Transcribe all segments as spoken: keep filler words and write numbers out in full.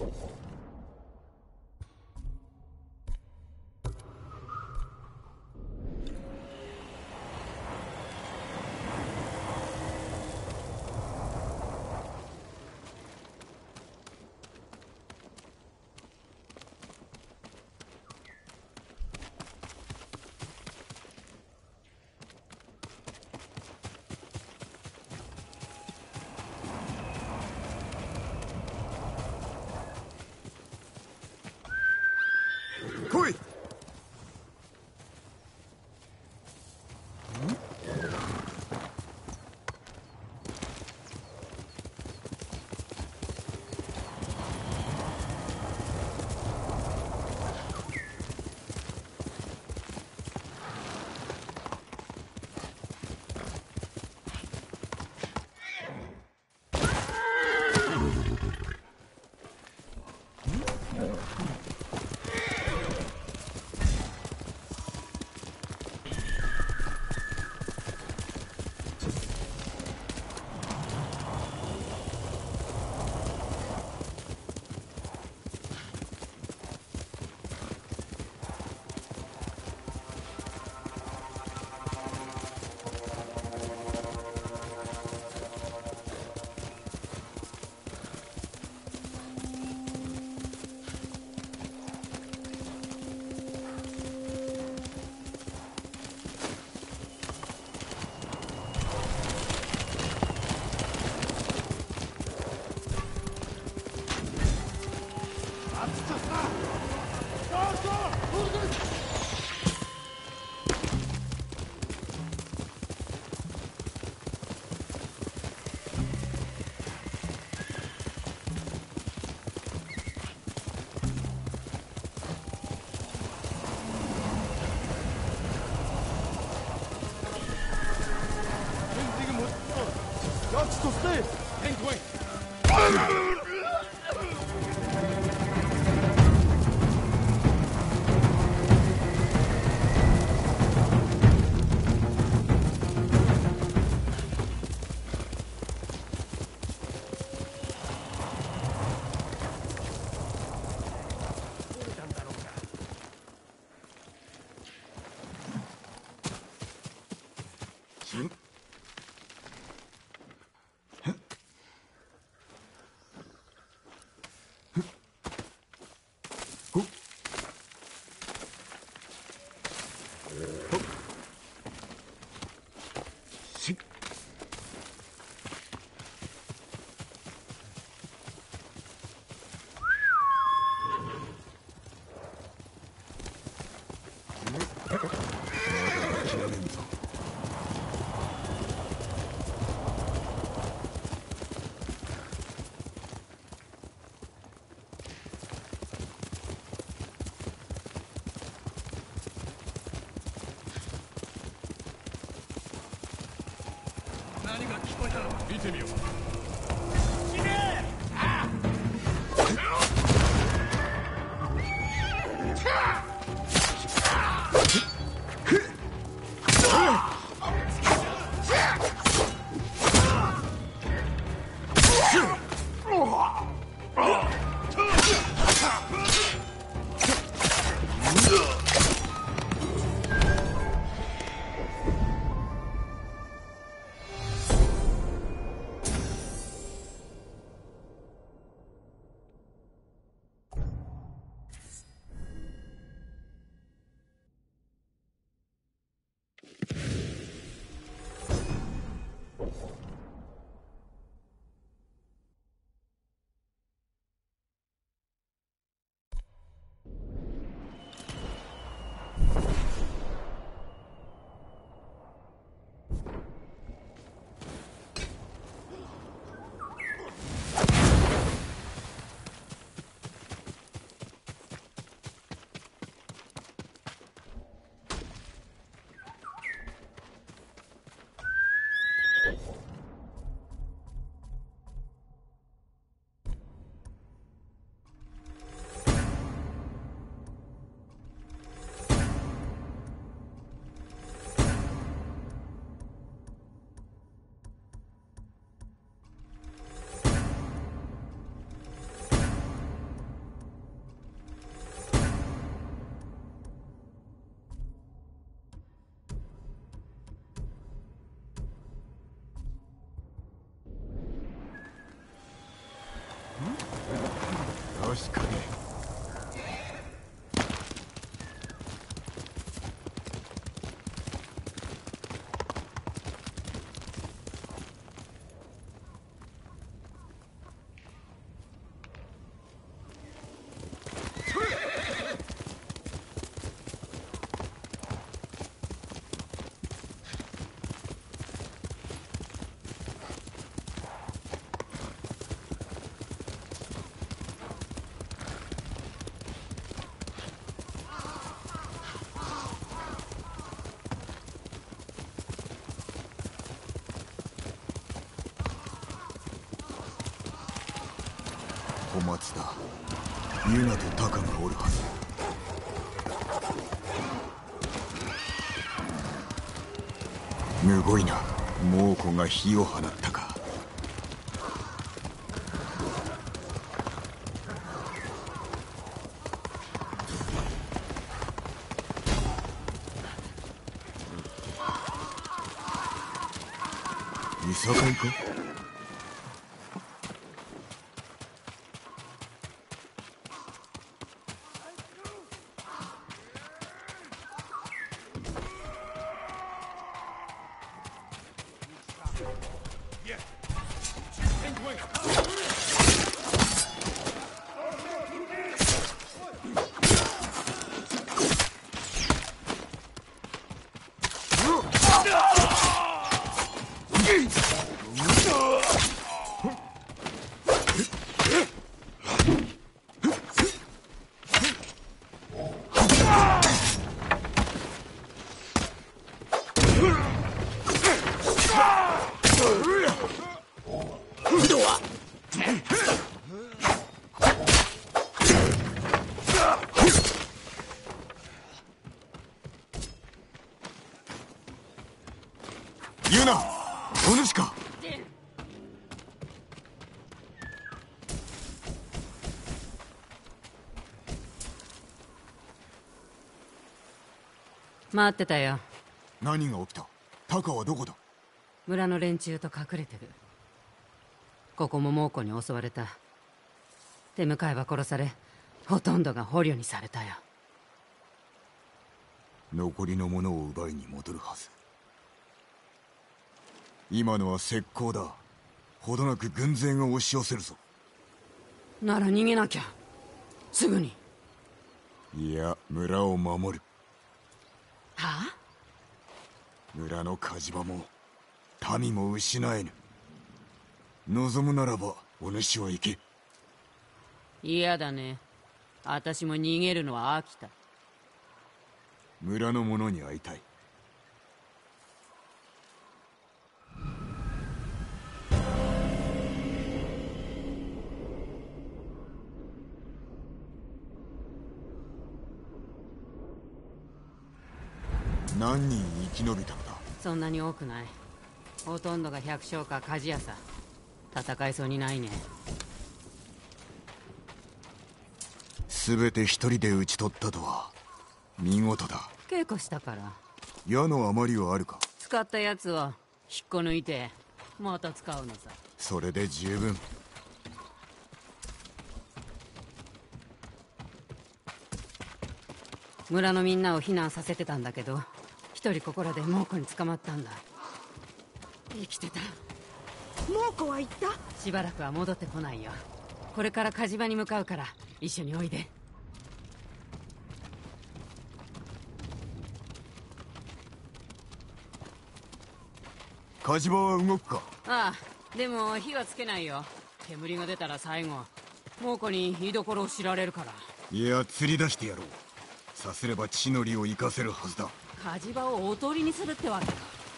来い。 To stay! Hang away! 見てみよう。 よし、影。小松だ。ユナとタカがおるはず。むごいな。猛虎が火を放ったか。いさかいか。ユナ、お主か。 待ってたよ。 何が起きた。タカはどこだ。 村の連中と隠れてる。ここも猛虎に襲われた。手向かいは殺され、ほとんどが捕虜にされたよ。 残りのものを奪いに戻るはず。今のは石膏だ。ほどなく軍勢が押し寄せるぞ。 なら逃げなきゃ。すぐに。 いや、村を守る。 はあ？ 村の火事場も民も失えぬ。望むならばお主は行け。 嫌だね。私も逃げるのは飽きた。 村の者に会いたい。何人生き延びたのだ。 そんなに多くない。ほとんどが百姓か鍛冶屋さ。戦いそうにないね。 全て一人で討ち取ったとは見事だ。 稽古したから。 矢の余りはあるか。 使ったやつを引っこ抜いてまた使うのさ。 それで十分。 村のみんなを避難させてたんだけど、一人ここらで猛虎に捕まったんだ。生きてた。 猛虎は行った？ しばらくは戻ってこないよ。これから火事場に向かうから一緒においで。 火事場は動くか。 ああ、でも火はつけないよ。煙が出たら最後猛虎に居所を知られるから。 いや、釣り出してやろう。さすれば地の利を生かせるはずだ。 火事場をおとりにするってわけか。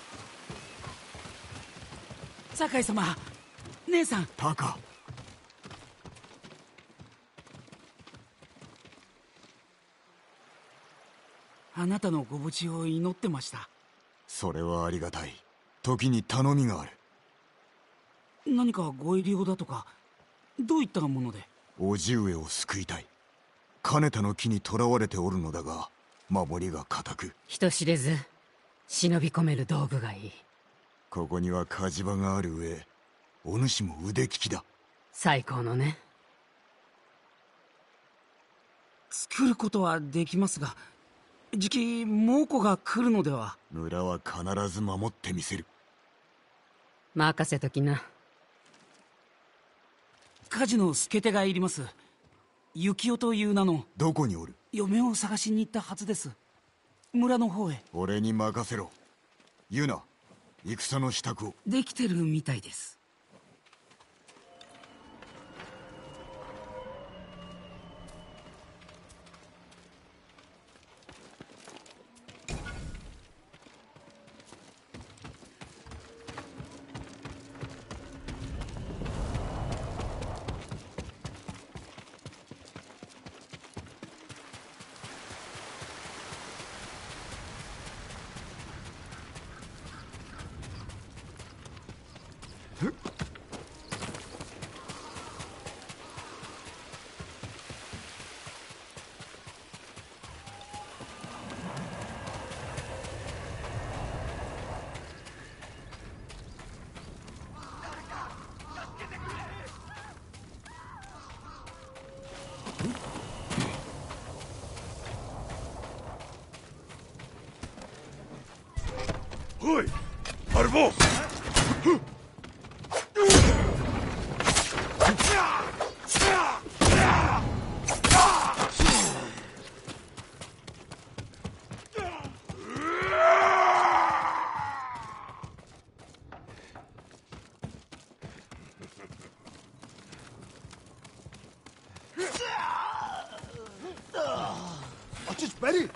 酒井様、姉さん。 タカ。 あなたのご無事を祈ってました。 それはありがたい。時に頼みがある。 何かご入り用だとか、どういったもので。 叔父上を救いたい。金田の木に囚われておるのだが、守りが固く。 人知れず忍び込める道具がいい。 ここには火事場がある上、お主も腕利きだ。 最高のね。 作ることはできますが、じき猛虎が来るのでは。 村は必ず守ってみせる。 任せときな。 火事の助手がいります。幸男という名の。 どこにおる？ 嫁を探しに行ったはずです。村の方へ。 俺に任せろ。ユナ、戦の支度を。 できてるみたいです。 おい、アルボー。 Açış beni!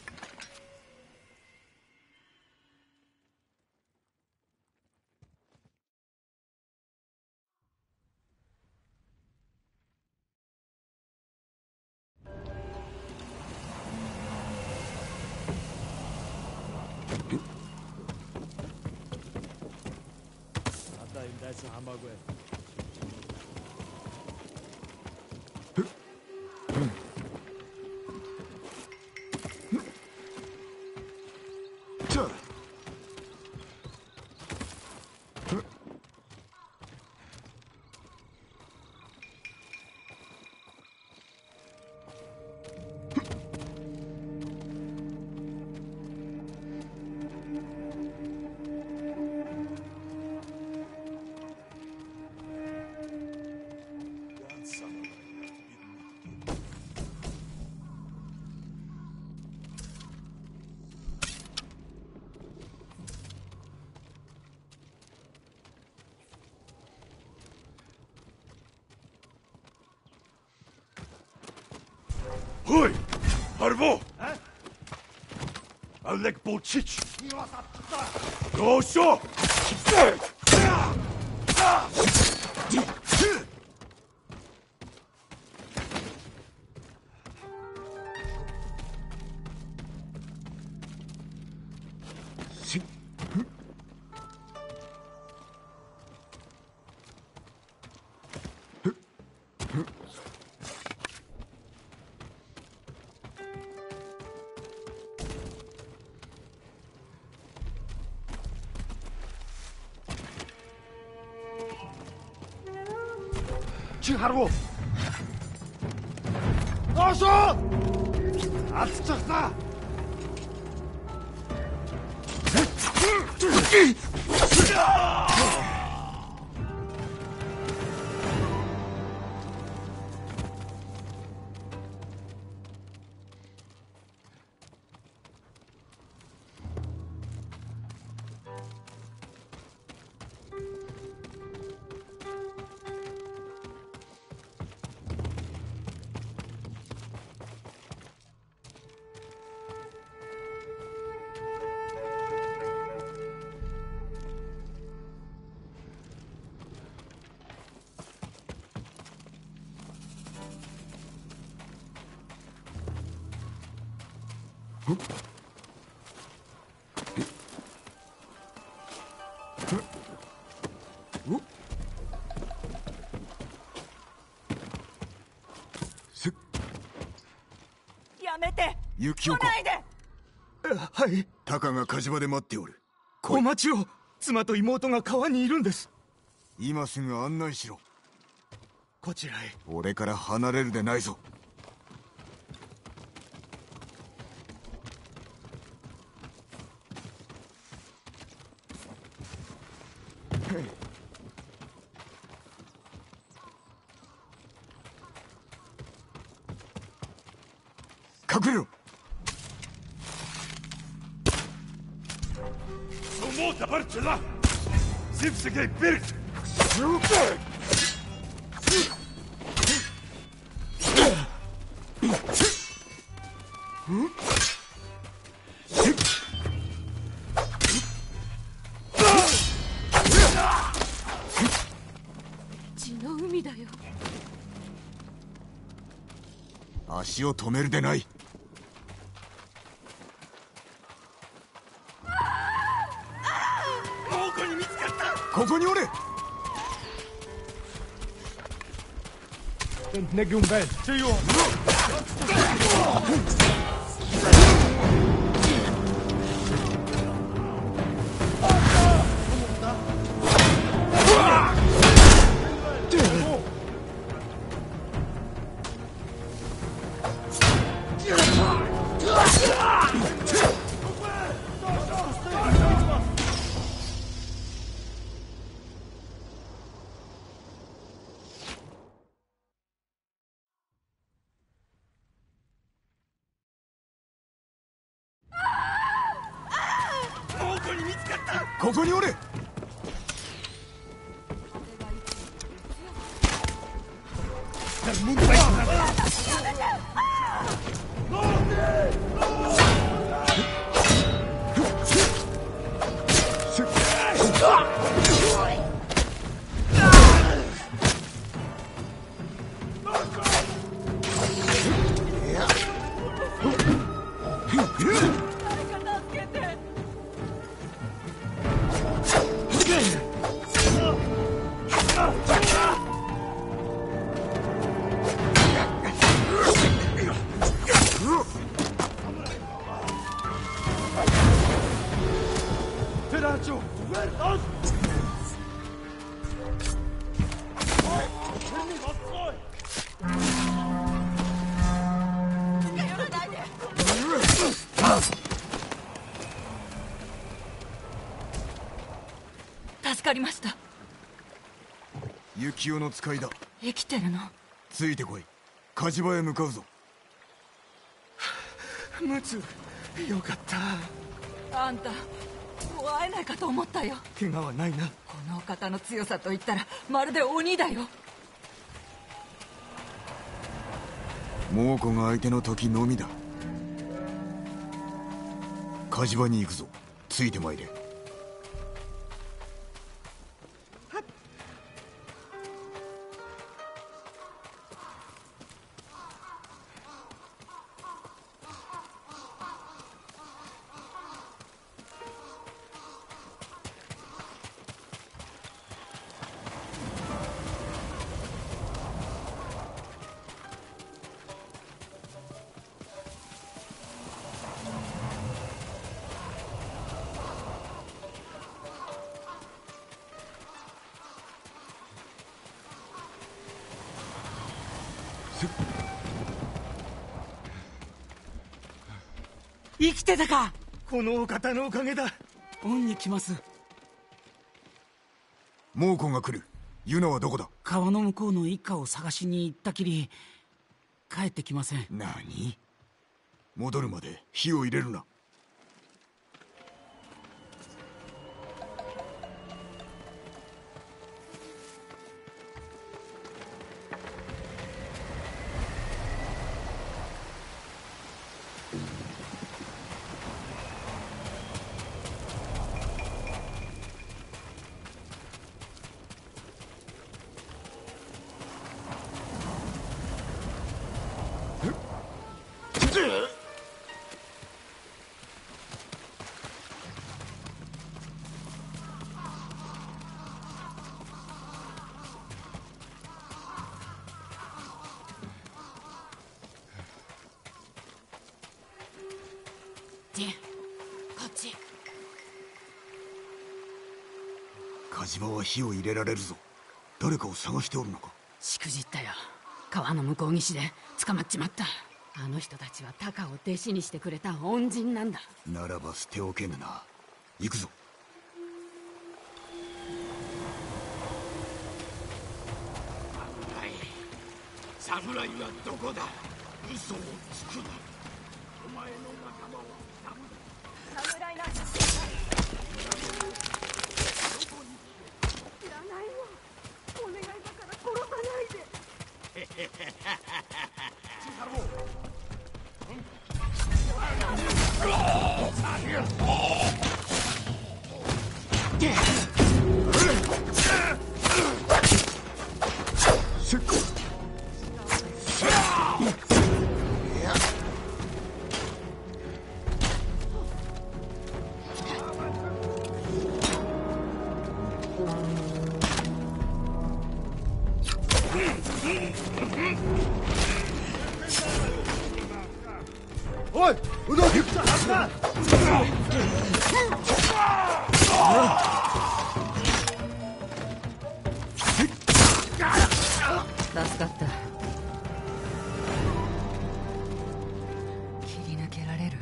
おい、アルボー。Alek Bolčić! Go, show! чихаргу. Доошоо! Алдчихлаа. やめて。 幸男か。 来ないで。 はい。 タカが火事場で待っておる。 お待ちを。妻と妹が川にいるんです。 今すぐ案内しろ。 こちらへ。 俺から離れるでないぞ。 隠れろ。 سمو دبرت له زفزق برد 血の海だよ。 足を止めるでない。ここにおれ。ここにおれ。 助かりました。 幸代の使いだ。 生きてるの？ ついてこい。火事場へ向かうぞ。 ムツ、よかった。 あんた、もう会えないかと思ったよ。 怪我はないな。 このお方の強さと言ったらまるで鬼だよ。 猛虎が相手の時のみだ。火事場に行くぞ。ついてまいれ。 生きてたか。 このお方のおかげだ。 恩に来ます。 猛虎が来る。ユナはどこだ。 川の向こうの一家を探しに行ったきり帰ってきません。 何？戻るまで火を入れるな。 ジン、こっち。 火事場は火を入れられるぞ。誰かを探しておるのか。 しくじったよ。川の向こう岸で捕まっちまった。あの人たちはタカを弟子にしてくれた恩人なんだ。 ならば捨ておけぬな。行くぞ。 侍はどこだ。嘘をつくな。 侍なんて知らないわ。お願いだから殺さないで。 おい、うどん行くぞ、始ま助かった。切り抜けられる。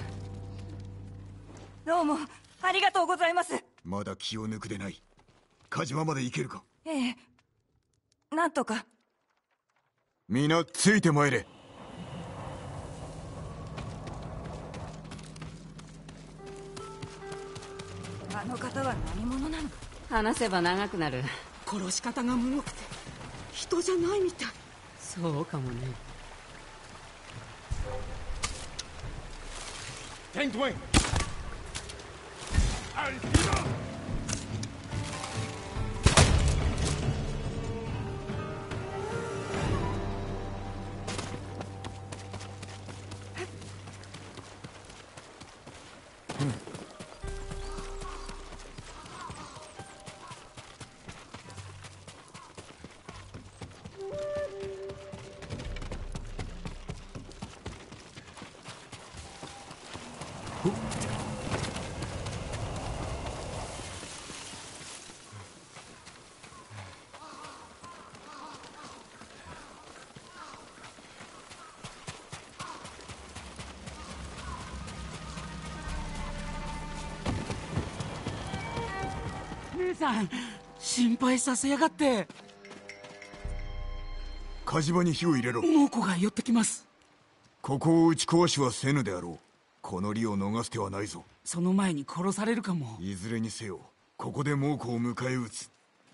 どうもありがとうございます。 まだ気を抜くでない。火島まで行けるか？ ええ、なんとか。 皆ついて参れ。 あの方は何者なの？ 話せば長くなる。 殺し方がむごくて人じゃないみたい。 そうかもね。 テントウェイ。 姉さん、心配させやがって。 火島に火を入れろ。 猛虎が寄ってきます。 ここを打ち壊しはせぬであろう。この利を逃す手はないぞ。 その前に殺されるかも。 いずれにせよここで猛虎を迎え撃つ。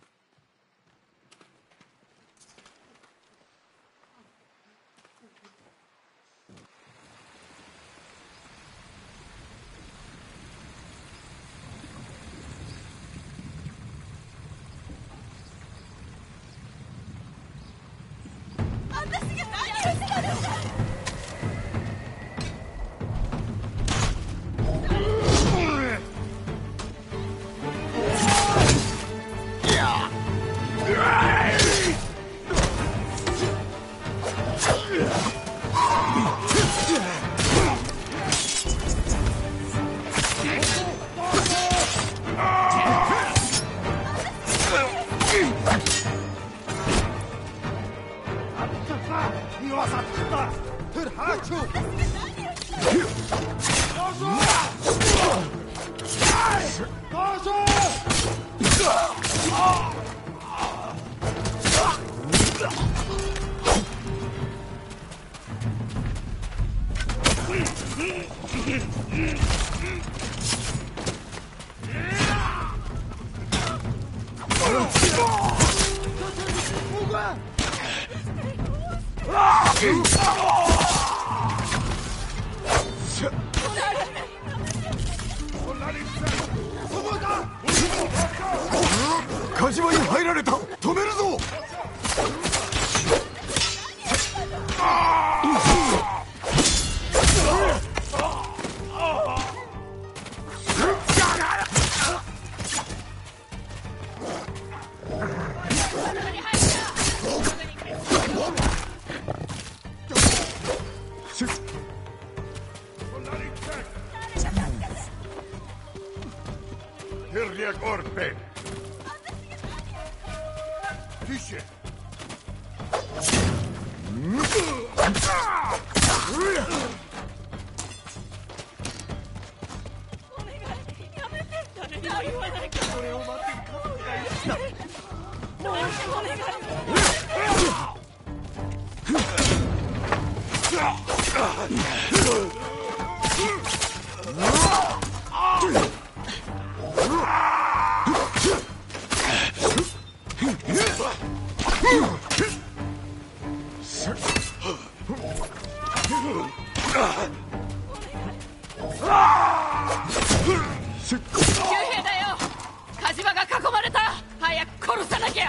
火島に入られた。止めるぞ。 Kirjak Orpen. Tysje. お願い。 救兵だよ。火事場が囲まれた。早く殺さなきゃ。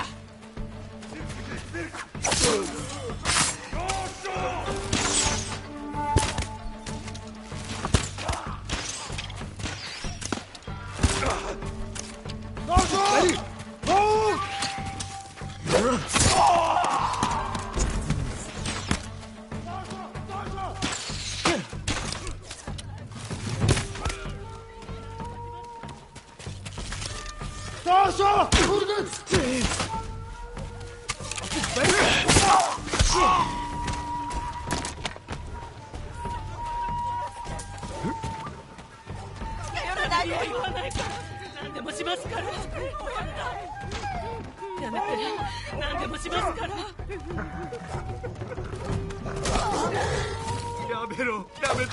何でもしますから。やめて、何でもしますから。 やめろ、やめて。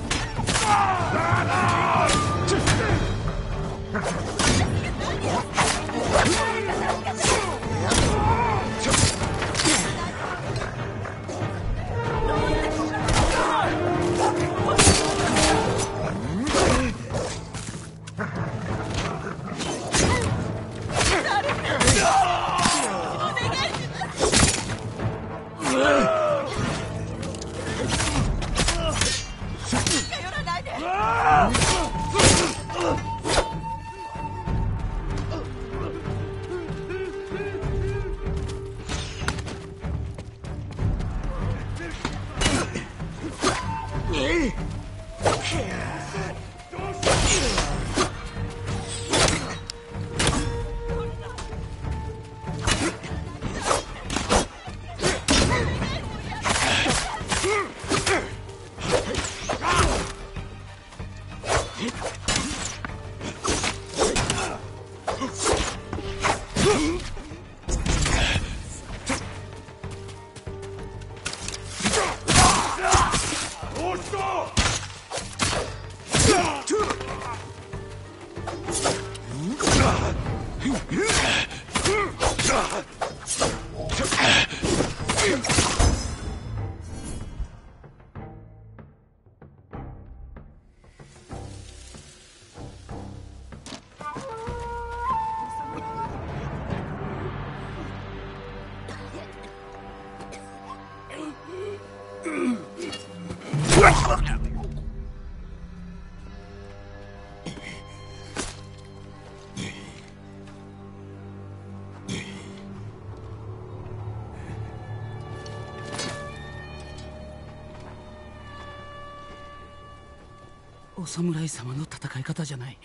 お侍様の戦い方じゃない。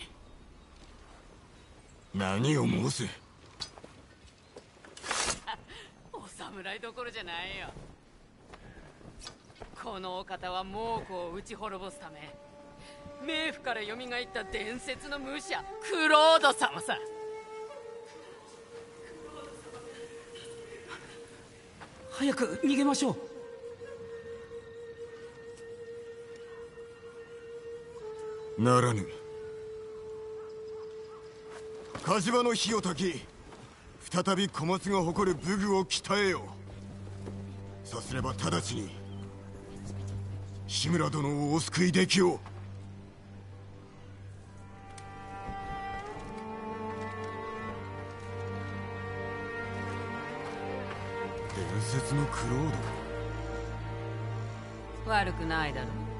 何を申す。 お侍どころじゃないよ。このお方は猛虎を撃ち滅ぼすため冥府から蘇った伝説の武者クロード様さ。 早く逃げましょう。 ならぬ。火事場の火を焚き再び小松が誇る武具を鍛えよう。さすれば直ちに志村殿をお救いできよう。伝説のクロード。 悪くないだろう。